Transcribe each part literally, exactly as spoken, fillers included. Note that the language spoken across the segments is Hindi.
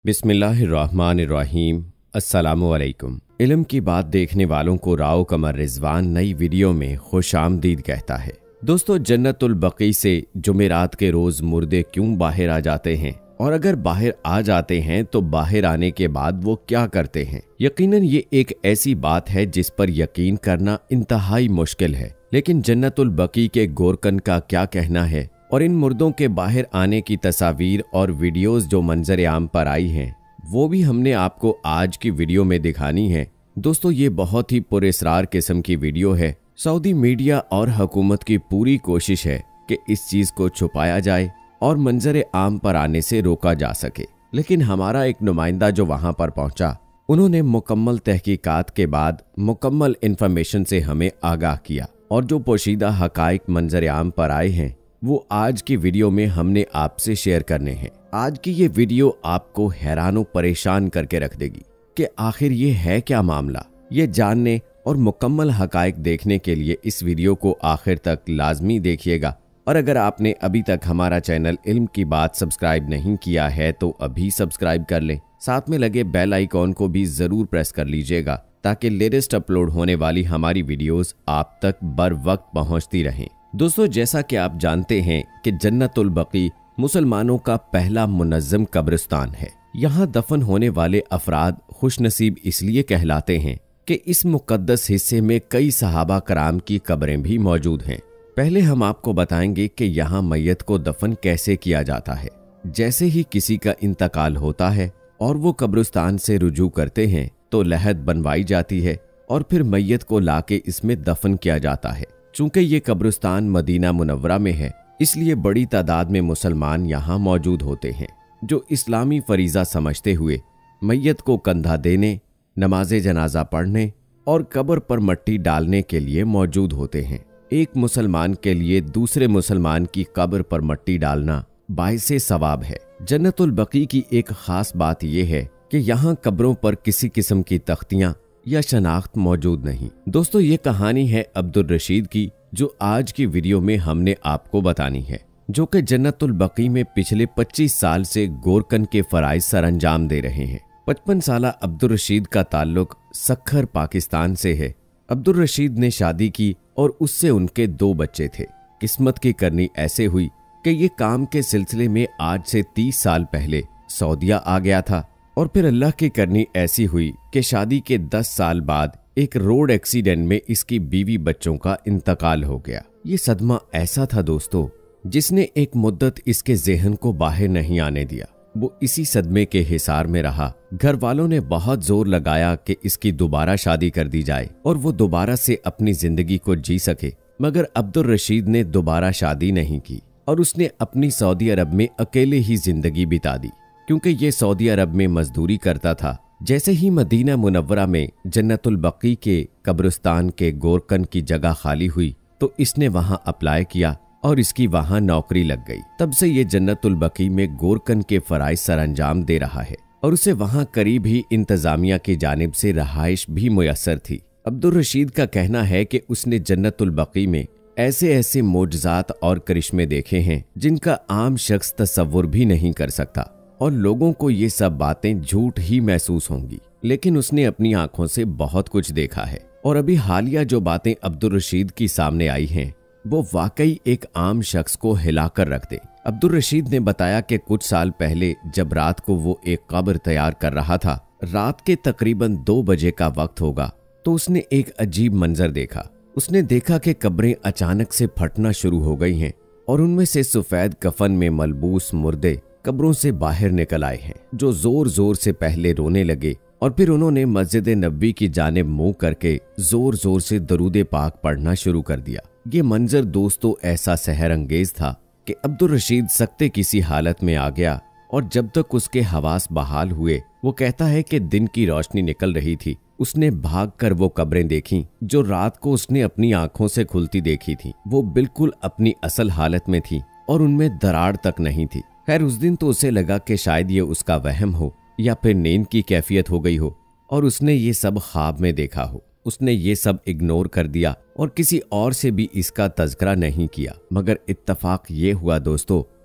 बिस्मिल्लाहिर्रहमानिर्रहीम। अस्सलामुअलैकुम। इल्म की बात देखने वालों को राव कमर रिजवान नई वीडियो में खुशामदीद कहता है। दोस्तों, जन्नतुल बकी से जुमेरात के रोज मुर्दे क्यों बाहर आ जाते हैं और अगर बाहर आ जाते हैं तो बाहर आने के बाद वो क्या करते हैं? यकीनन ये एक ऐसी बात है जिस पर यकीन करना इंतहाई मुश्किल है, लेकिन जन्नतुल बकी के गोरकन का क्या कहना है और इन मुर्दों के बाहर आने की तस्वीर और वीडियोस जो मंजर आम पर आई हैं वो भी हमने आपको आज की वीडियो में दिखानी है। दोस्तों, ये बहुत ही पुरअसरार किस्म की वीडियो है। सऊदी मीडिया और हुकूमत की पूरी कोशिश है कि इस चीज को छुपाया जाए और मंजर आम पर आने से रोका जा सके, लेकिन हमारा एक नुमाइंदा जो वहां पर पहुंचा उन्होंने मुकम्मल तहकीकात के बाद मुकम्मल इंफॉर्मेशन से हमें आगाह किया और जो पोशीदा हकाइक मंजर आम पर आए हैं वो आज की वीडियो में हमने आपसे शेयर करने हैं। आज की ये वीडियो आपको हैरान और परेशान करके रख देगी कि आखिर ये है क्या मामला। ये जानने और मुकम्मल हकाइक देखने के लिए इस वीडियो को आखिर तक लाजमी देखिएगा। और अगर आपने अभी तक हमारा चैनल इल्म की बात सब्सक्राइब नहीं किया है तो अभी सब्सक्राइब कर लें। साथ में लगे बेल आइकॉन को भी जरूर प्रेस कर लीजिएगा ताकि लेटेस्ट अपलोड होने वाली हमारी वीडियोस आप तक बर वक्त पहुंचती रहें। दोस्तों, जैसा कि आप जानते हैं कि जन्नतुल बकी मुसलमानों का पहला मुनज़्ज़म कब्रिस्तान है। यहाँ दफन होने वाले अफराद खुशनसीब इसलिए कहलाते हैं कि इस मुकद्दस हिस्से में कई सहाबा कराम की कब्रें भी मौजूद हैं। पहले हम आपको बताएंगे कि यहाँ मैयत को दफन कैसे किया जाता है। जैसे ही किसी का इंतकाल होता है और वो कब्रिस्तान से रुजू करते हैं तो लहद बनवाई जाती है और फिर मैयत को लाके इसमें दफन किया जाता है। चूंकि ये कब्रिस्तान मदीना मुनव्वरा में है इसलिए बड़ी तादाद में मुसलमान यहाँ मौजूद होते हैं जो इस्लामी फरीज़ा समझते हुए मैयत को कंधा देने, नमाज जनाजा पढ़ने और कब्र पर मट्टी डालने के लिए मौजूद होते हैं। एक मुसलमान के लिए दूसरे मुसलमान की कब्र पर मट्टी डालना बाइसे सवाब है। जन्नतुल बकी की एक खास बात यह है कि यहाँ कब्रों पर किसी किस्म की तख्तियां या शनाख्त मौजूद नहीं। दोस्तों, ये कहानी है अब्दुल रशीद की जो आज की वीडियो में हमने आपको बतानी है, जो कि जन्नतुल बकी में पिछले पच्चीस साल से गोरकन के फराइज सरअंजाम दे रहे हैं। पचपन साला अब्दुल रशीद का ताल्लुक सखर पाकिस्तान से है। अब्दुल रशीद ने शादी की और उससे उनके दो बच्चे थे। किस्मत की करनी ऐसे हुई कि ये काम के सिलसिले में आज से तीस साल पहले सऊदिया आ गया था और फिर अल्लाह की करनी ऐसी हुई कि शादी के दस साल बाद एक रोड एक्सीडेंट में इसकी बीवी बच्चों का इंतकाल हो गया। ये सदमा ऐसा था दोस्तों जिसने एक मुद्दत इसके ज़हन को बाहर नहीं आने दिया। वो इसी सदमे के हिसार में रहा। घर वालों ने बहुत जोर लगाया कि इसकी दोबारा शादी कर दी जाए और वो दोबारा से अपनी जिंदगी को जी सके, मगर अब्दुल रशीद ने दोबारा शादी नहीं की और उसने अपनी सऊदी अरब में अकेले ही जिंदगी बिता दी क्योंकि ये सऊदी अरब में मजदूरी करता था। जैसे ही मदीना मुनव्वरा में जन्नतुल बकी के कब्रिस्तान के गोरकन की जगह खाली हुई तो इसने वहां अप्लाई किया और इसकी वहां नौकरी लग गई। तब से ये जन्नतुल बकी में गोरकन के फराइज सरअंजाम दे रहा है और उसे वहां करीब ही इंतजामिया की जानिब से रहाइश भी मुयस्सर थी। अब्दुल रशीद का कहना है कि उसने जन्नतुल बकी में ऐसे ऐसे मोजज़ात और करिश्मे देखे हैं जिनका आम शख्स तसव्वुर भी नहीं कर सकता और लोगों को ये सब बातें झूठ ही महसूस होंगी, लेकिन उसने अपनी आंखों से बहुत कुछ देखा है। और अभी हालिया जो बातें अब्दुल रशीद की सामने आई हैं वो वाकई एक आम शख्स को हिलाकर रख दे। अब्दुल रशीद ने बताया कि कुछ साल पहले जब रात को वो एक कब्र तैयार कर रहा था, रात के तकरीबन दो बजे का वक्त होगा, तो उसने एक अजीब मंजर देखा। उसने देखा कि कब्रें अचानक से फटना शुरू हो गई हैं और उनमें से सफेद कफन में मलबूस मुर्दे कब्रों से बाहर निकल आए हैं जो जोर जोर से पहले रोने लगे और फिर उन्होंने मस्जिद नबी की जानिब मुंह करके जोर जोर से दरूद पाक पढ़ना शुरू कर दिया। ये मंजर दोस्तों ऐसा सहर अंगेज था कि अब्दुल रशीद सख्ते किसी हालत में आ गया और जब तक उसके हवास बहाल हुए, वो कहता है कि दिन की रोशनी निकल रही थी, उसने भागकर वो कब्रें देखी जो रात को उसने अपनी आंखों से खुलती देखी थी। वो बिल्कुल अपनी असल हालत में थी और उनमें दरार तक नहीं थी। खैर, उस दिन तो उसे लगा कि शायद ये उसका वहम हो या फिर नींद की कैफियत हो गई हो और उसने ये सब ख्वाब में देखा हो। उसने ये सब इग्नोर कर दिया और किसी और से भी इसका तज़किरा नहीं किया। मगर इत्तफाक ये हुआ दोस्तों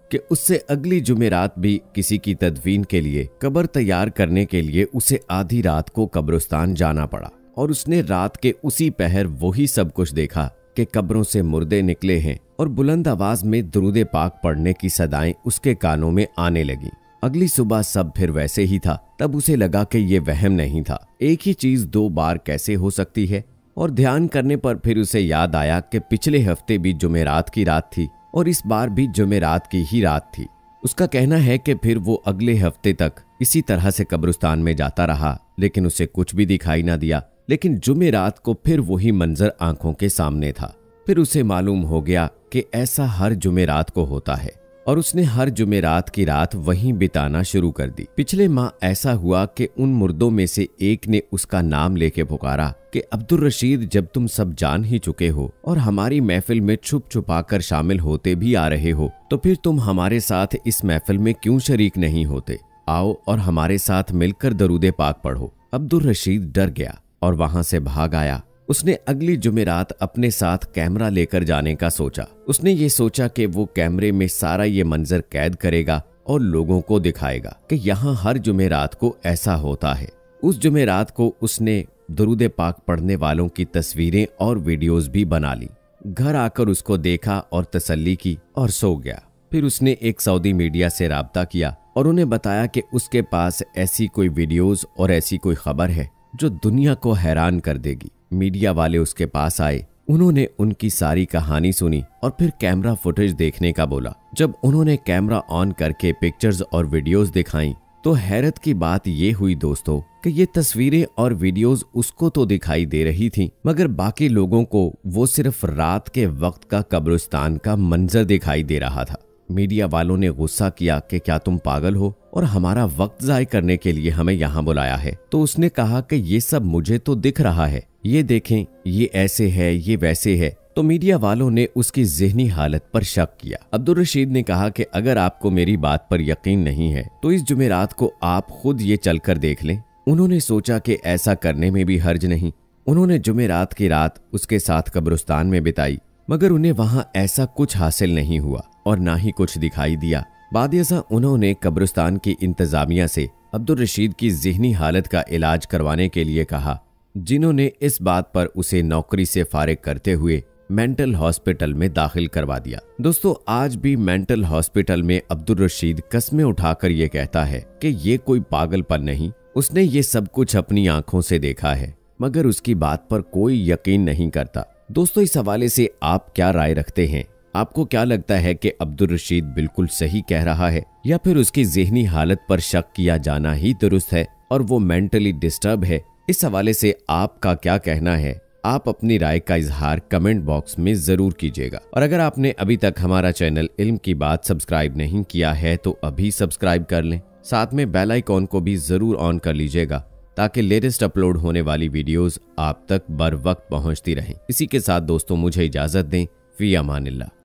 कि उससे अगली जुमेरात भी किसी की तदफीन के लिए कब्र तैयार करने के लिए उसे आधी रात को कब्रिस्तान जाना पड़ा और उसने रात के उसी पहर वही सब कुछ देखा कि कब्रों से मुर्दे निकले हैं और बुलंद आवाज में दुरूद पाक पढ़ने की सदाएं उसके कानों में आने लगी। अगली सुबह सब फिर वैसे ही था। तब उसे लगा कि ये वहम नहीं था, एक ही चीज दो बार कैसे हो सकती है। और ध्यान करने पर फिर उसे याद आया कि पिछले हफ्ते भी जुमेरात की रात थी और इस बार भी जुमेरात की ही रात थी। उसका कहना है कि फिर वो अगले हफ्ते तक इसी तरह से कब्रिस्तान में जाता रहा, लेकिन उसे कुछ भी दिखाई ना दिया। लेकिन जुमेरात को फिर वही मंजर आंखों के सामने था। फिर उसे मालूम हो गया कि ऐसा हर जुमेरात को होता है और उसने हर जुमेरात की रात वहीं बिताना शुरू कर दी। पिछले माह ऐसा हुआ कि उन मुर्दों में से एक ने उसका नाम लेके पुकारा कि अब्दुल रशीद, जब तुम सब जान ही चुके हो और हमारी महफिल में छुप छुपा कर शामिल होते भी आ रहे हो, तो फिर तुम हमारे साथ इस महफिल में क्यों शरीक नहीं होते? आओ और हमारे साथ मिलकर दरूद पाक पढ़ो। अब्दुल रशीद डर गया और वहां से भाग आया। उसने अगली जुमेरात अपने साथ कैमरा लेकर जाने का सोचा। उसने ये सोचा कि वो कैमरे में सारा ये मंजर कैद करेगा और लोगों को दिखाएगा कि यहाँ हर जुमेरात को ऐसा होता है। उस जुमेरात को उसने दुरूद पाक पढ़ने वालों की तस्वीरें और वीडियोस भी बना ली। घर आकर उसको देखा और तसल्ली की और सो गया। फिर उसने एक सऊदी मीडिया से राब्ता किया और उन्हें बताया कि उसके पास ऐसी कोई वीडियोस और ऐसी कोई खबर है जो दुनिया को हैरान कर देगी। मीडिया वाले उसके पास आए, उन्होंने उनकी सारी कहानी सुनी और फिर कैमरा फुटेज देखने का बोला। जब उन्होंने कैमरा ऑन करके पिक्चर्स और वीडियोस दिखाई तो हैरत की बात ये हुई दोस्तों कि ये तस्वीरें और वीडियोस उसको तो दिखाई दे रही थीं, मगर बाकी लोगों को वो सिर्फ रात के वक्त का कब्रिस्तान का मंजर दिखाई दे रहा था। मीडिया वालों ने गुस्सा किया कि क्या तुम पागल हो और हमारा वक्त जाय करने के लिए हमें यहाँ बुलाया है? तो उसने कहा कि ये सब मुझे तो दिख रहा है, ये देखें, ये ऐसे है, ये वैसे है। तो मीडिया वालों ने उसकी ज़हनी हालत पर शक किया। अब्दुल रशीद ने कहा कि अगर आपको मेरी बात पर यकीन नहीं है तो इस जुमेरात को आप खुद ये चलकर देख लें। उन्होंने सोचा कि ऐसा करने में भी हर्ज नहीं। उन्होंने जुमेरात की रात उसके साथ कब्रिस्तान में बिताई, मगर उन्हें वहां ऐसा कुछ हासिल नहीं हुआ और ना ही कुछ दिखाई दिया। बादियसा उन्होंने कब्रिस्तान की इंतजामिया से अब्दुल रशीद की ज़हनी हालत का इलाज करवाने के लिए कहा, जिन्होंने इस बात पर उसे नौकरी से फारिग करते हुए मेंटल हॉस्पिटल में दाखिल करवा दिया। दोस्तों, आज भी मेंटल हॉस्पिटल में अब्दुल रशीद कस्में उठाकर ये कहता है कि ये कोई पागलपन नहीं, उसने ये सब कुछ अपनी आंखों से देखा है, मगर उसकी बात पर कोई यकीन नहीं करता। दोस्तों, इस हवाले से आप क्या राय रखते हैं? आपको क्या लगता है कि अब्दुल रशीद बिल्कुल सही कह रहा है या फिर उसकी ज़हनी हालत पर शक किया जाना ही दुरुस्त है और वो मेंटली डिस्टर्ब है? इस हवाले से आपका क्या कहना है? आप अपनी राय का इजहार कमेंट बॉक्स में जरूर कीजिएगा। और अगर आपने अभी तक हमारा चैनल इल्म की बात सब्सक्राइब नहीं किया है तो अभी सब्सक्राइब कर लें। साथ में बेल आइकॉन को भी जरूर ऑन कर लीजिएगा ताकि लेटेस्ट अपलोड होने वाली वीडियोस आप तक बर वक्त पहुंचती रहें। इसी के साथ दोस्तों, मुझे इजाजत दें। फी अमानिल्लाह।